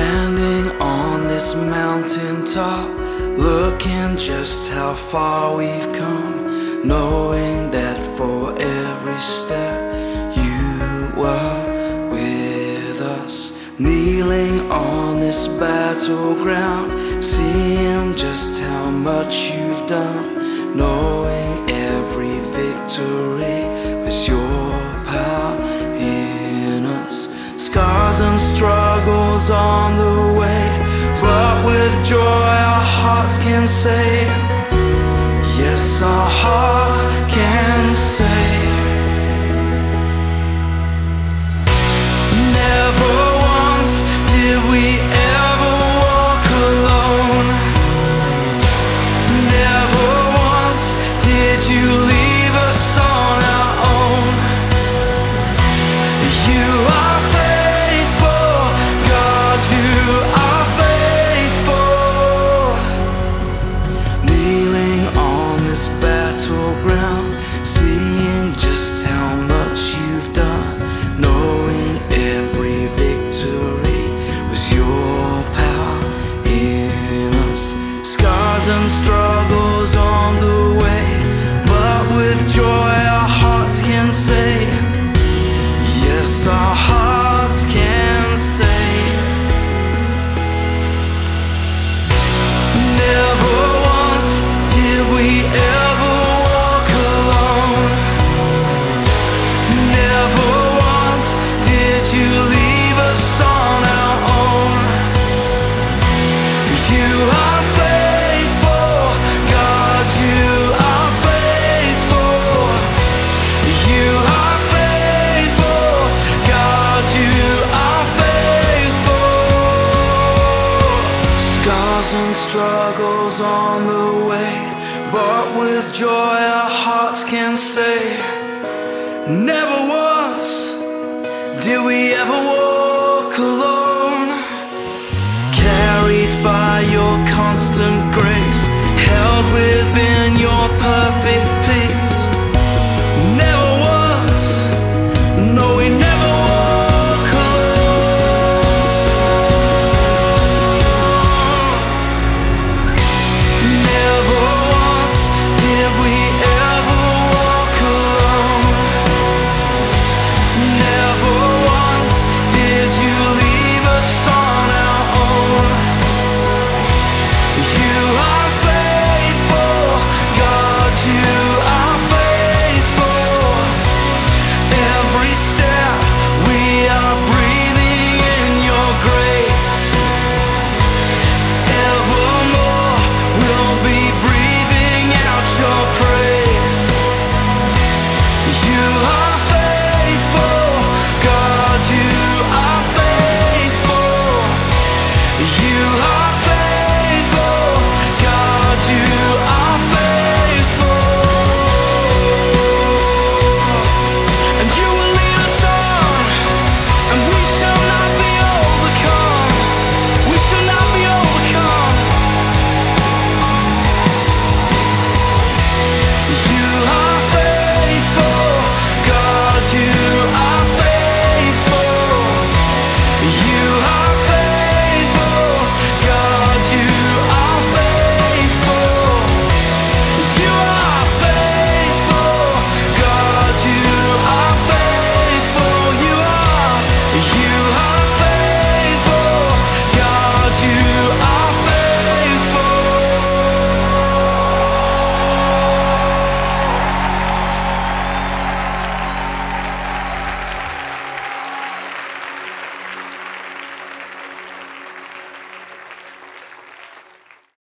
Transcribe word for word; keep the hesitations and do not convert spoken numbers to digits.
Standing on this mountain top, looking just how far we've come, knowing that for every step you are with us. Kneeling on this battleground, seeing just how much you've done, knowing every victory was your power in us. Scars and struggles on the way, but with joy our hearts can say, yes, our hearts can say, never once did we ever walk alone. Never once did you leave us on our own. You are faithful, God, you are faithful. Kneeling on this battleground, seeing just how much you've done, knowing every victory was your power in us. Scars and struggles on the way, but with joy our hearts can say, yes, our hearts can say, never once did we ever walk alone. Never once did you leave us on our own. You are faithful, God, you are faithful. You are faithful, God, you are faithful. Scars and struggles on the way, but with joy our hearts can say, never once did we ever walk alone. Carried by your constant grace,